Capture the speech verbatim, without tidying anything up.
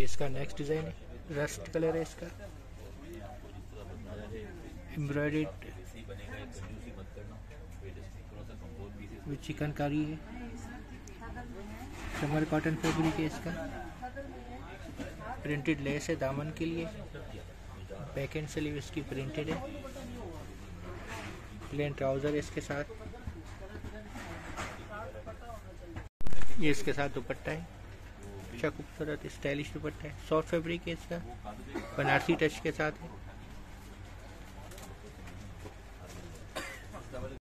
इसका next design है, rust colour है इसका, एम्ब्रॉयडेड विथ चिकनकारी है, समर कॉटन फैब्रिक है इसका, प्रिंटेड लेस है दामन के लिए, बैक एंड स्लीव इसकी प्रिंटेड है, प्लेन ट्राउजर है इसके साथ, ये इसके साथ दुपट्टा है, अच्छा खूबसूरत स्टाइलिश दुपट्टा है, सॉफ्ट फैब्रिक है इसका, बनारसी टच के साथ है।